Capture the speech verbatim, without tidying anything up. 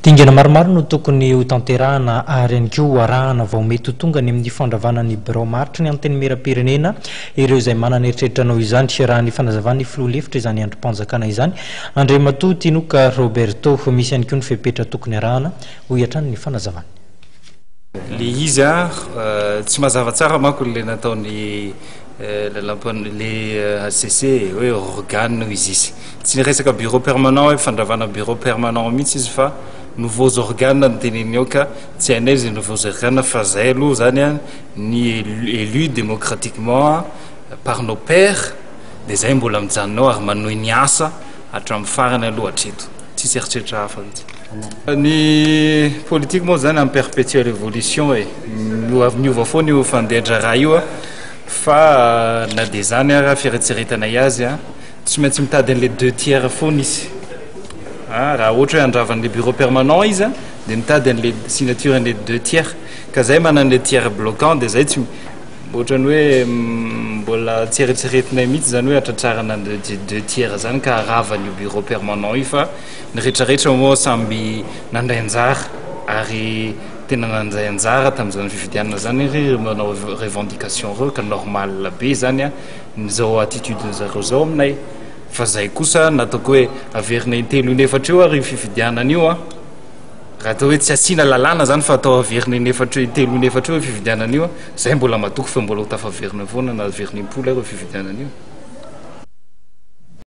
Dingana maromaro no tokony ho tanterahana ary ihany koa arahana vao mety ho tonga ny amin'ny fandravana ny birao maritry ny anteny mera-pirenena ireo izay manana eritreritra noho izany raha ny fanazavana ny filoha lefitra izany androm-panjakana izany Andriamatoa Tinoka Roberto misy ihany koa ny fepetra tokony arahana ho hiatrany ny fanazavana. Le izy a tsy mazava tsara manko le nataony le A C C hoe organe izy izy tsy resaka bureau permanent hoe fandravana bureau permanent mihitsy izy fa nouveaux organes ny teneny eo ka tsy hainay zay nouveaux organes fa zay aloha zany a ny élu démocratiquement par nos pairs de zay mbola mijanona ary manohy ny asa hatramin'ny farany aloha hatreto tsisy eritreritra hafa mihitsy. Ny politique moa zany en perpétuelle évolution e miova foana io fandehatra raha io a fa na de zany ara fieritseretanay azy a tsy maintsy mitady an'le deux tiers foana izy raha ohatra hoe andravan'le bureau permanent izy a de mitady an'le signature an'le deux tiers ka zay manan'le tiers bloquant de zay tsy ohatrany hoe mbola tsy eritseretinay mihitsy zany hoe atratrarana deux tiers zany ka aravany io bureau permanent io fa ny rehetrarehetra moa samby nandray anjara ary tena nanjay anjara tamin'izany fifidianana zany ry manao revendication reo ka normal be zany a nizao attitude zareo zao aminay fa zay kosa nataoko hoe averinay telo inefatra eo ary fifidianana io a raha atao hoe tsy asiana lalàna zany fa atao averinay inefatra telo inefatra eo fifidianana io a zay mbola matoky fa mbola ho tafaverina foana na averinay impola eo fifidianana io.